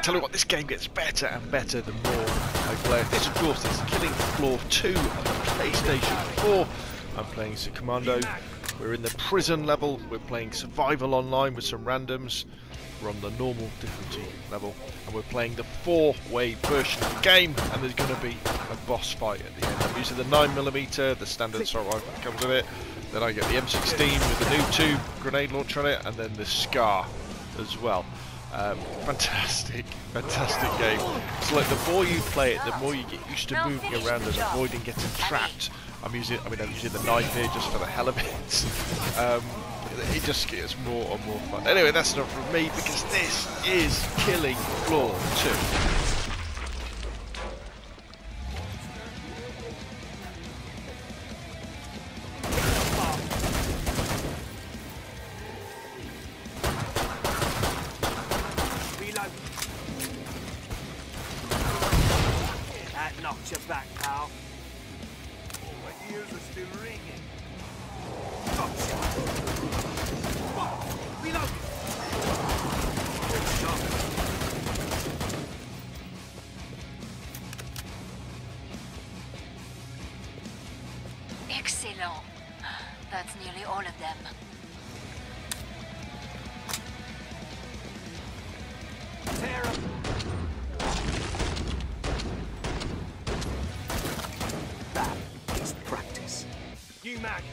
tell you what, this game gets better and better the more I play it. This, of course, is Killing Floor 2 on the PlayStation 4. I'm playing as a Commando. We're in the prison level. We're playing survival online with some randoms. We're on the normal difficulty level, and we're playing the 4-way version of the game, and there's going to be a boss fight at the end. I'm using the 9mm, the standard assault rifle that comes with it. Then I get the M16 with the new 2 grenade launcher on it, and then the Scar as well. Fantastic game. It's like the more you play it, the more you get used to moving around and avoiding getting trapped. I'm using the knife here just for the hell of it. It just gets more and more fun. Anyway, that's not from me, because this is Killing Floor 2. That knocked you back, pal. My ears are still ringing. Gotcha. Reload. Excellent. That's nearly all of them. Tear 'em. That is practice. You mag.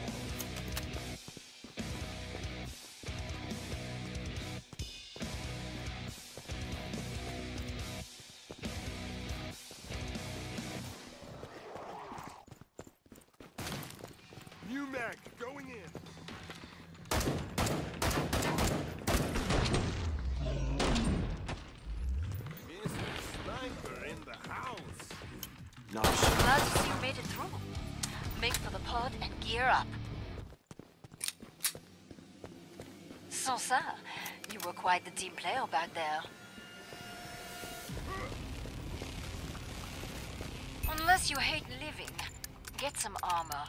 New mag going in. Sniper in the house. Nice. Glad to see you made it through. Make for the pod and gear up. Sans ça, you were quite the team player back there. Unless you hate living, get some armor.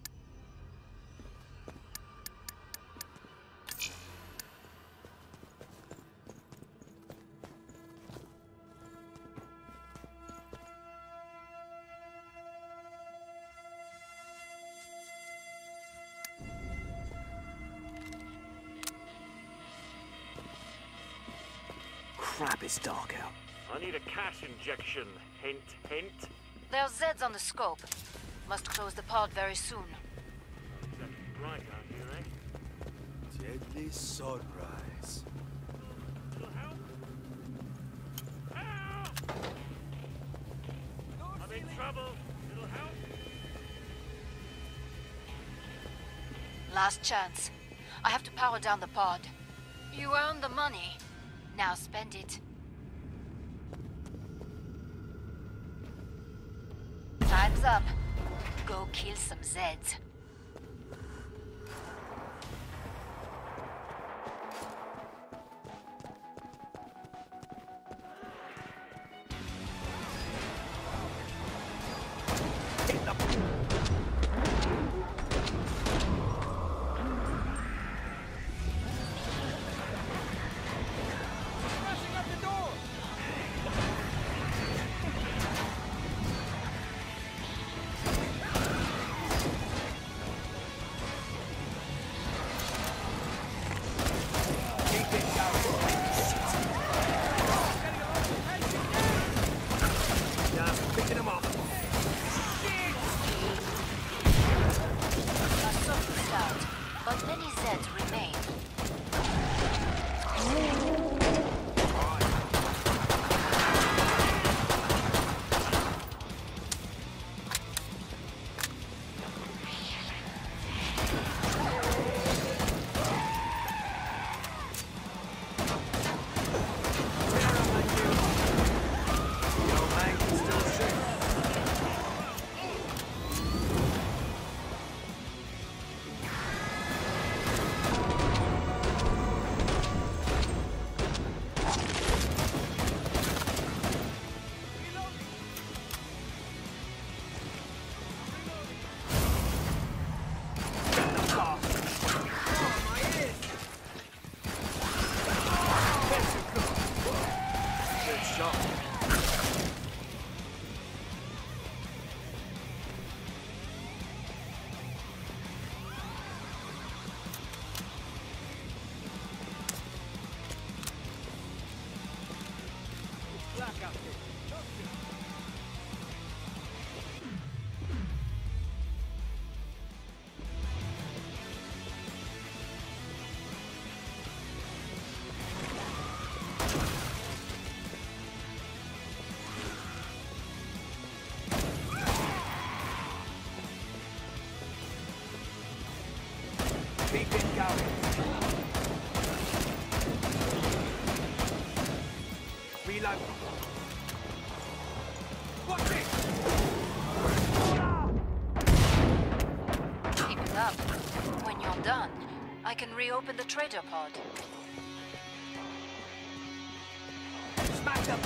Crap, it's dark out. I need a cash injection. Hint, hint. There's Zeds on the scope. Must close the pod very soon. Exactly bright out here, eh? Deadly sunrise. Little help? Help! I'm in trouble. Little help? Last chance. I have to power down the pod. You earned the money. Now spend it. Time's up. Go kill some Zeds. Good shot. Keep it going. Reload. Watch it! Keep it up. When you're done, I can reopen the trader pod. Smack them!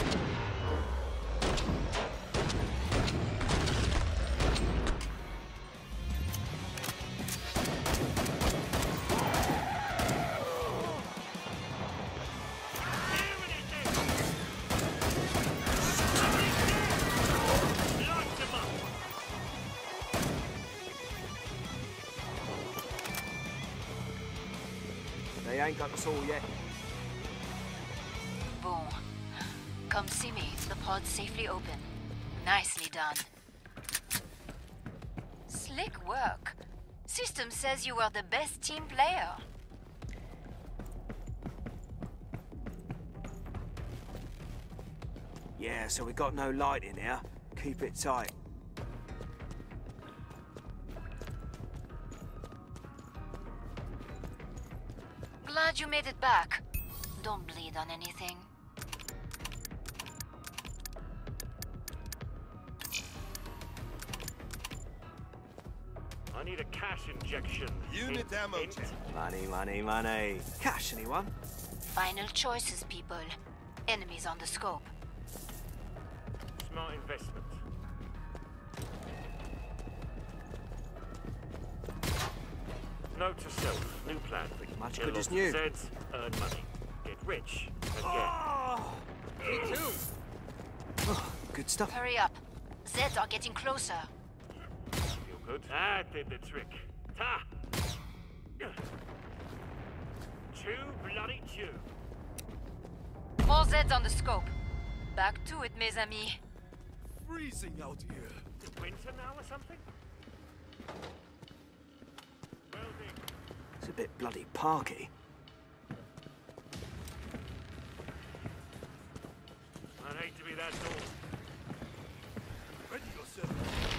They ain't got us all yet. Bon. Come see me. The pod's safely open. Nicely done. Slick work. System says you are the best team player. Yeah, so we got no light in here. Keep it tight. Glad you made it back. Don't bleed on anything. I need a cash injection. Unit Hint, ammo hint. check. Money, money, money. Cash, anyone? Final choices, people. Enemies on the scope. Smart investment. Note to self, new plan. Much Kill good as lots of new. Zeds, earn money. Get rich again. Oh, me too. Oh, good stuff. Hurry up. Zeds are getting closer. Feel good? That did the trick. Ta! Too bloody chew. More Zeds on the scope. Back to it, mes amis. Freezing out here. The winter now or something? Welding. It's a bit bloody parky. I'd hate to be that tall. Ready yourself.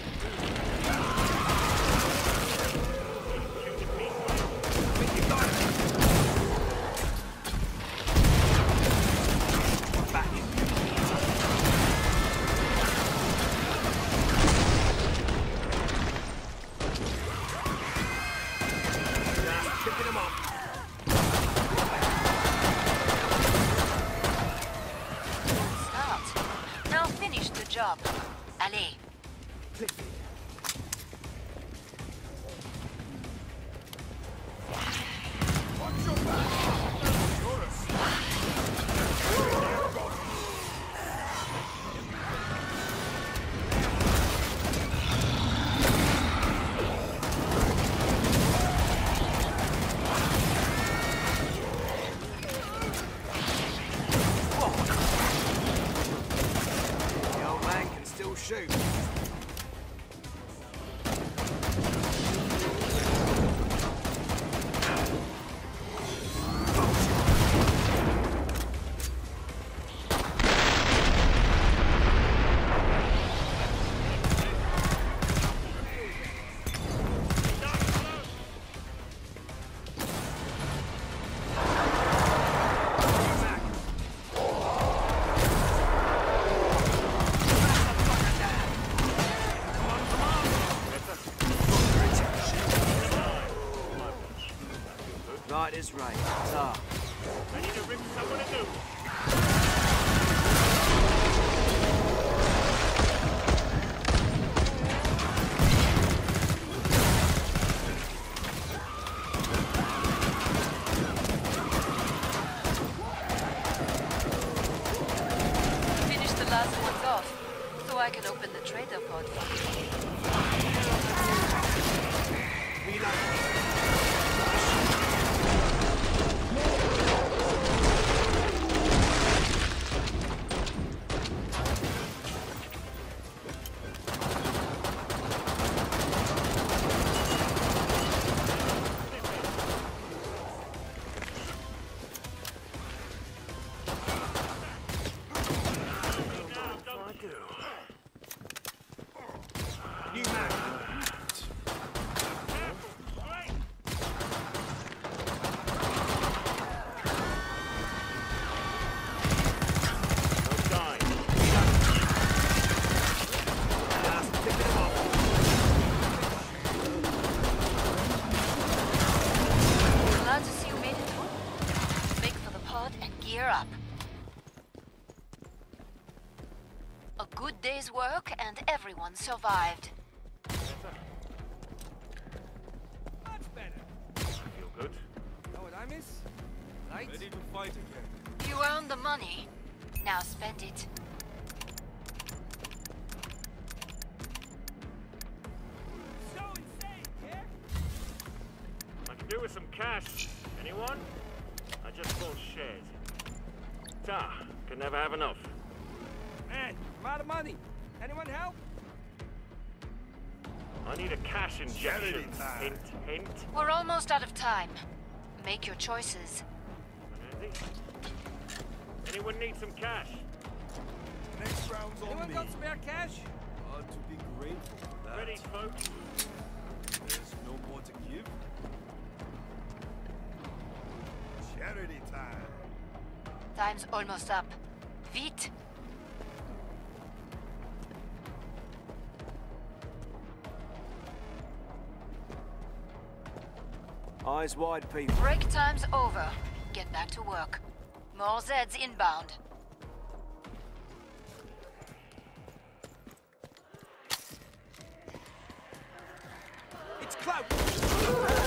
Job. Allez. Shoot. Right is right. Ta. I need to rip someone a new. I can open the trader pod for you. Glad to see you made it home. Make for the pod and gear up. A good day's work and everyone survived. Much better. Feel good? Know what I miss? Light? Ready to fight again. You earned the money. Now spend it. So insane, yeah? I can do with some cash. Anyone? I just bought shares. Ta, can never have enough. Man, I'm out of money. Anyone help? I need a cash injection. Hint, hint. We're almost out of time. Make your choices. Ready? Anyone need some cash? Next round's on Anyone me. got spare cash? Hard to be grateful for that. Ready, folks? There's no more to give. Charity time. Time's almost up. Vite! Eyes wide, people. Break time's over. Get back to work. More Zeds inbound. It's close.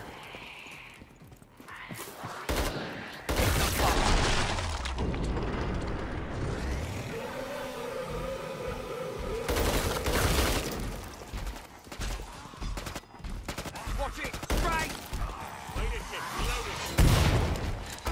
Watch it. Right. Leadership, reloading.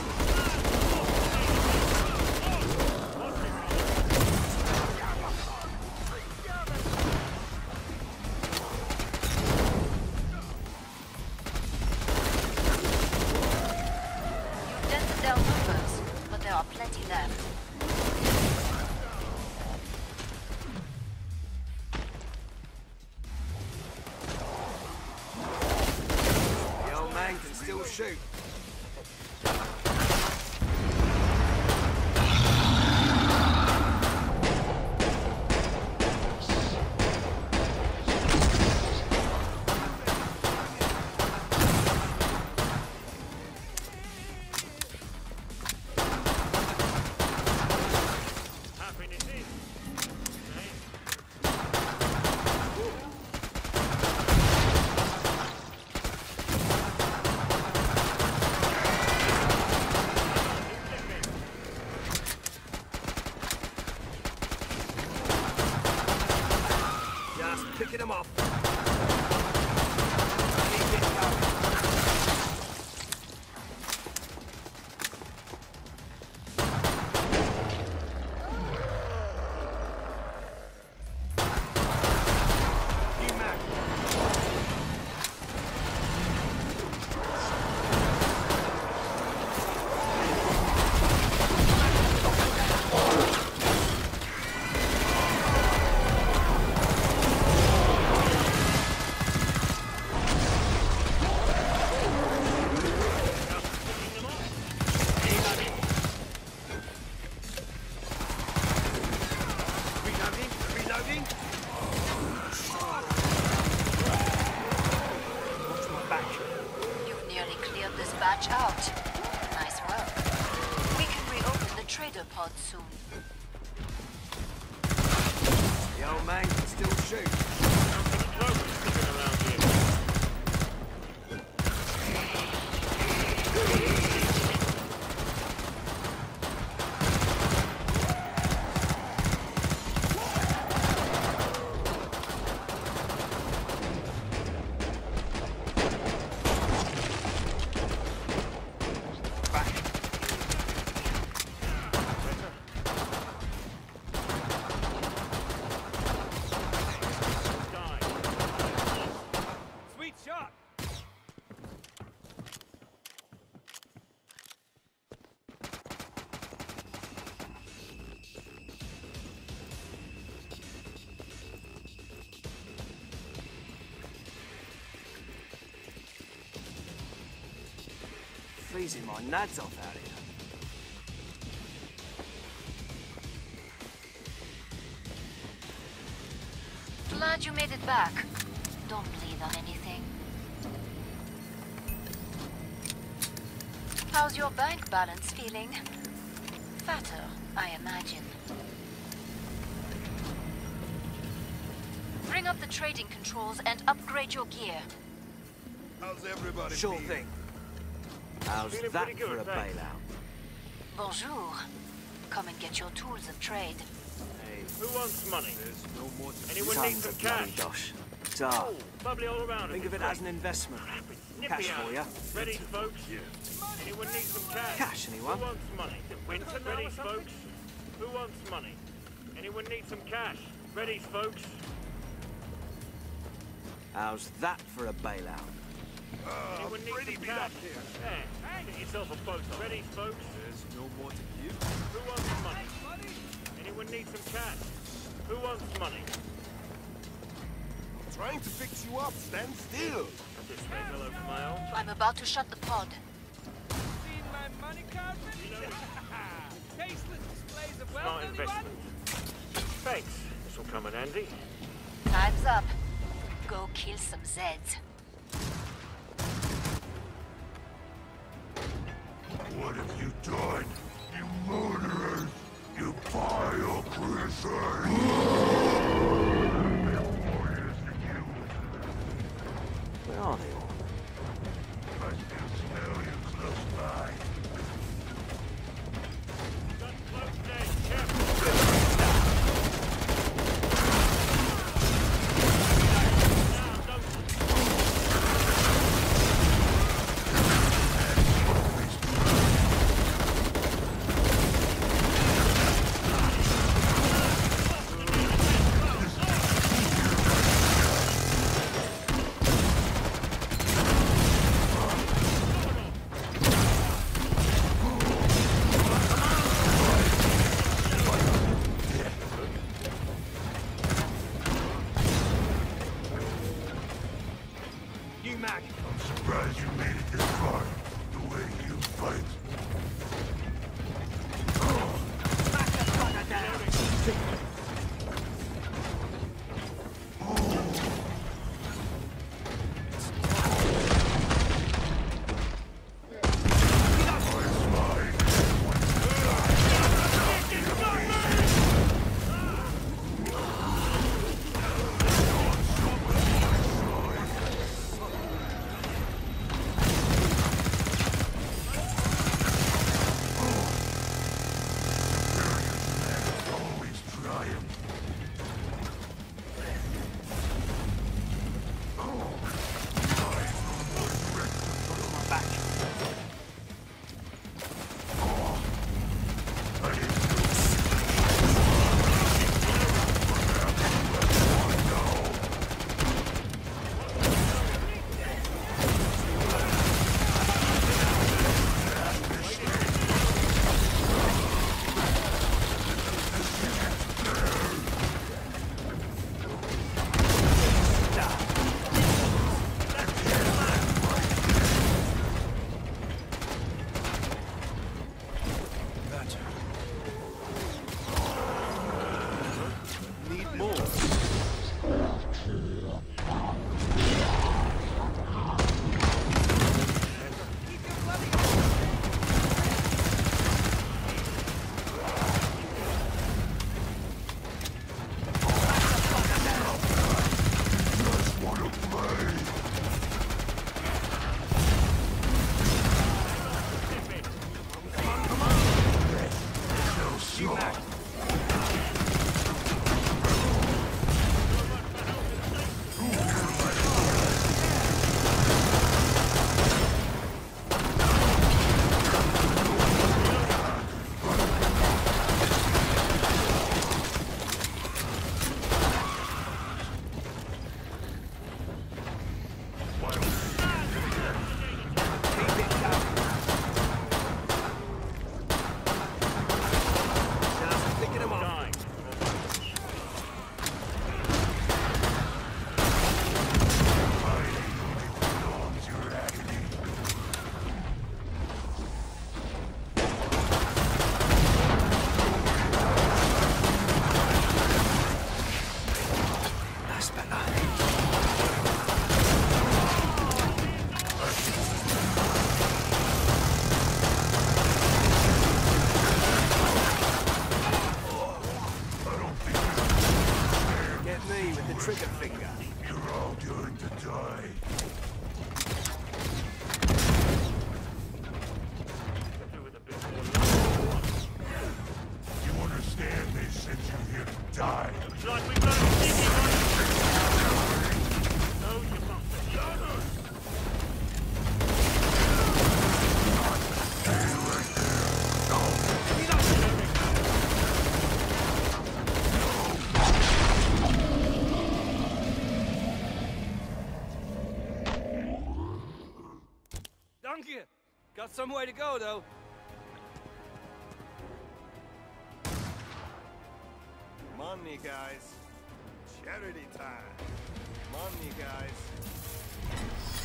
You dented their numbers, but there are plenty left. The old man can still shoot. Happiness is. Okay. Just picking them off. Keep it going. New mag. Reloading, reloading. Watch my back. You've nearly cleared this batch out. Nice work. We can reopen the trader pod soon. The old man can still shoot. Clover sticking around here. pleasing my nads off out here. Glad you made it back. Don't bleed on anything. How's your bank balance feeling? Fatter, I imagine. Bring up the trading controls and upgrade your gear. How's everybody Sure feeling? thing. How's Feeling that pretty good, for a thanks. bailout? Bonjour. Come and get your tools of trade. Hey, Who wants money? There's no more to Anyone need tons some of bloody cash? dosh. So, Oh, bubbly all around. think of it as an investment. Nippy Cash out. for ya. Ready, folks? Anyone need some cash? Cash, anyone? Who wants money? Winter ready, folks? Who wants money? Anyone need some cash? Ready, folks? How's that for a bailout? Anyone need pretty some beat cash? up here. There, get yourself a photo. Ready, folks? There's no more to give. Who wants money? Anyone need some cash? Who wants money? I'm trying to fix you up. Stand still. I just say hello to my own. I'm about to shut the pod. Seen my money carpet? Tasteless displays of Smart wealth, anyone? investment. Thanks. This will come in handy. Time's up. Go kill some Zeds. What have you done? You murderers! You vile creatures! Where are they all? I still smell you close by. Got close day. Careful. trigger finger. You're all going to die. Do with a bit more luck. You understand they sent you here to die? Looks like we've got a sneaky one. No, you bastard. Danke. Got some way to go, though. Come on, me guys. Charity time. Come on, me guys.